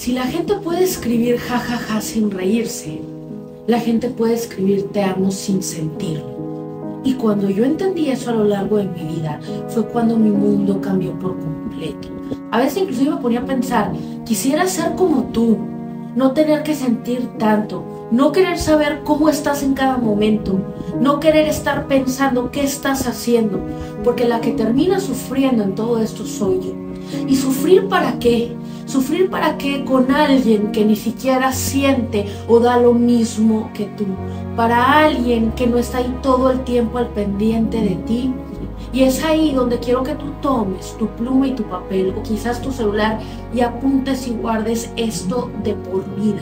Si la gente puede escribir jajaja sin reírse, la gente puede escribir te amo sin sentirlo. Y cuando yo entendí eso a lo largo de mi vida, fue cuando mi mundo cambió por completo. A veces inclusive me ponía a pensar, quisiera ser como tú, no tener que sentir tanto, no querer saber cómo estás en cada momento, no querer estar pensando qué estás haciendo, porque la que termina sufriendo en todo esto soy yo. ¿Y sufrir para qué? ¿Sufrir para qué con alguien que ni siquiera siente o da lo mismo que tú? Para alguien que no está ahí todo el tiempo al pendiente de ti. Y es ahí donde quiero que tú tomes tu pluma y tu papel o quizás tu celular y apuntes y guardes esto de por vida.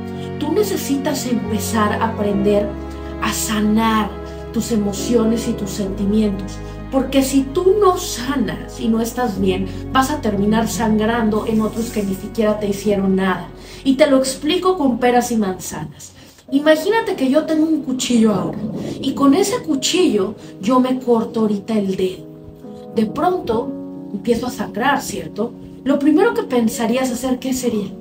Tú necesitas empezar a aprender a sanar tus emociones y tus sentimientos. Porque si tú no sanas y no estás bien, vas a terminar sangrando en otros que ni siquiera te hicieron nada. Y te lo explico con peras y manzanas. Imagínate que yo tengo un cuchillo ahora y con ese cuchillo yo me corto ahorita el dedo. De pronto empiezo a sangrar, ¿cierto? Lo primero que pensarías hacer, ¿qué sería?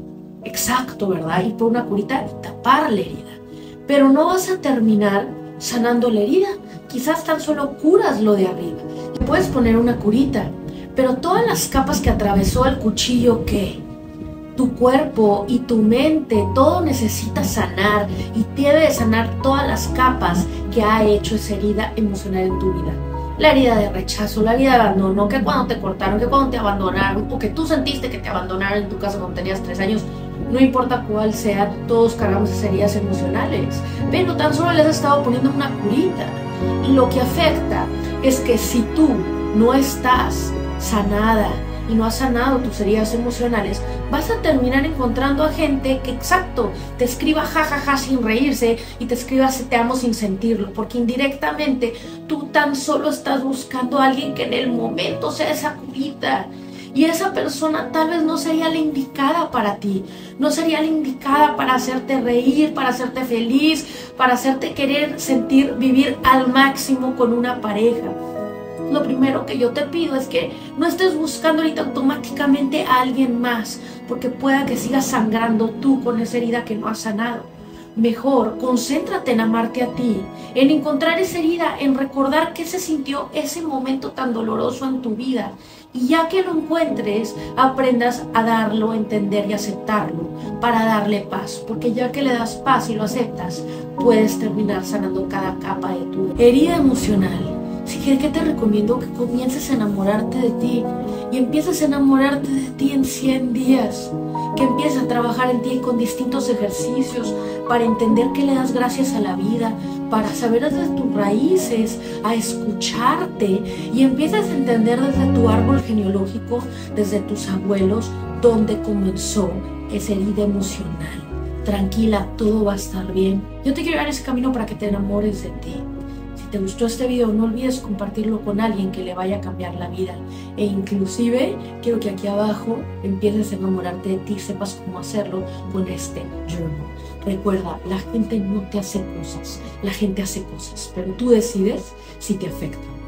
Exacto, ¿verdad? Ir por una curita y tapar la herida. Pero no vas a terminar sanando la herida. Quizás tan solo curas lo de arriba. Puedes poner una curita, pero todas las capas que atravesó el cuchillo, ¿qué? Tu cuerpo y tu mente, todo necesita sanar y debe de sanar todas las capas que ha hecho esa herida emocional en tu vida. La herida de rechazo, la herida de abandono, que cuando te cortaron, que cuando te abandonaron, o que tú sentiste que te abandonaron en tu casa cuando tenías 3 años, no importa cuál sea, todos cargamos esas heridas emocionales, pero tan solo les has estado poniendo una curita. Y lo que afecta es que si tú no estás sanada y no has sanado tus heridas emocionales, vas a terminar encontrando a gente que, exacto, te escriba jajaja sin reírse y te escriba te amo sin sentirlo, porque indirectamente tú tan solo estás buscando a alguien que en el momento sea esa curita. Y esa persona tal vez no sería la indicada para ti, no sería la indicada para hacerte reír, para hacerte feliz, para hacerte querer sentir, vivir al máximo con una pareja. Lo primero que yo te pido es que no estés buscando ahorita automáticamente a alguien más, porque pueda que sigas sangrando tú con esa herida que no has sanado. Mejor, concéntrate en amarte a ti, en encontrar esa herida, en recordar qué se sintió ese momento tan doloroso en tu vida. Y ya que lo encuentres, aprendas a darlo, entender y aceptarlo para darle paz. Porque ya que le das paz y lo aceptas, puedes terminar sanando cada capa de tu herida emocional. Así que, ¿qué te recomiendo? Que comiences a enamorarte de ti y empieces a enamorarte de ti en 100 días. Que empieces a trabajar en ti con distintos ejercicios para entender que le das gracias a la vida, para saber desde tus raíces, a escucharte y empiezas a entender desde tu árbol genealógico, desde tus abuelos, dónde comenzó esa herida emocional. Tranquila, todo va a estar bien. Yo te quiero dar ese camino para que te enamores de ti. Si te gustó este video, no olvides compartirlo con alguien que le vaya a cambiar la vida. E inclusive, quiero que aquí abajo empieces a enamorarte de ti, sepas cómo hacerlo con este journal. Recuerda, la gente no te hace cosas, la gente hace cosas, pero tú decides si te afectan.